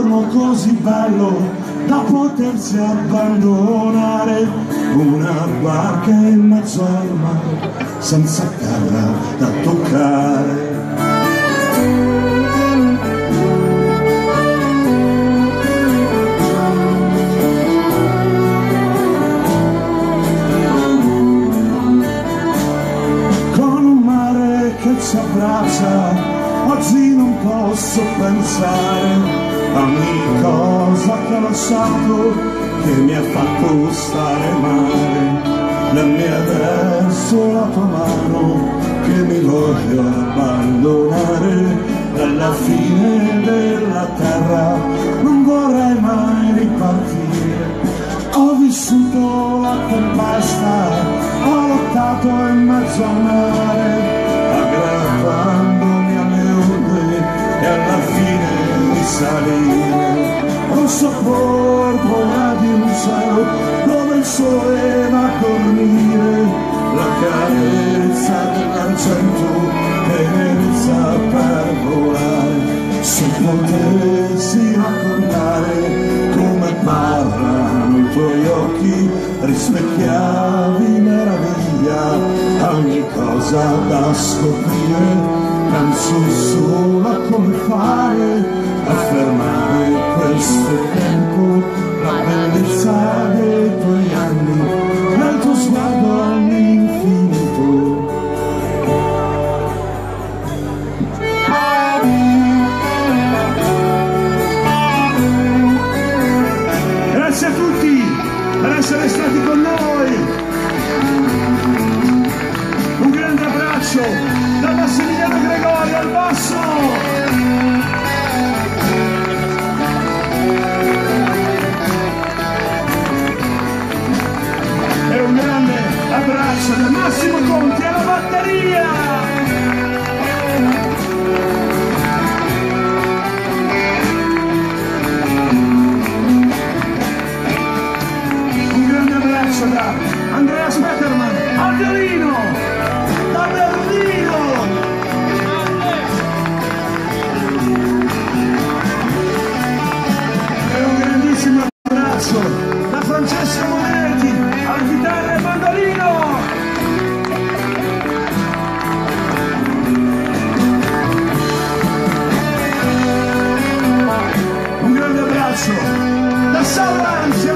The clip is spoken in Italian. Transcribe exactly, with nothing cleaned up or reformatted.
giorno così bello da potersi abbandonare, una barca in mezzo al mare senza terra da toccare. Con un mare che ci abbraccia, oggi non posso pensare a ogni cosa che ho lasciato, che mi ha fatto stare male. Dammi adesso la tua mano, che mi voglio abbandonare. Dalla fine della terra non vorrei mai ripartire. Ho vissuto la tempesta, ho lottato in mezzo al mare, aggrappandomi alle onde e alla fine di salire. Rosso porpora di un cielo dove il sole va a dormire, la carezza dell'argento tenerezza per volare. Se potessi raccontare come parlano i tuoi occhi, rispecchiavi meraviglia ogni cosa da scoprire. Penso solo a come fare a fermare questo tempo, la bellezza dei tuoi anni, nel tuo sguardo all'infinito. Grazie a tutti per essere stati con noi. Un grande abbraccio da Massimiliano Gregori al basso. E un grande abbraccio da Massimo Conti alla batteria. Un grande abbraccio da Andrea Speckerman al violino, da Berlino. E un grandissimo abbraccio da Francesco Monetti al chitarra e mandolino. Un grande abbraccio da Sauranzi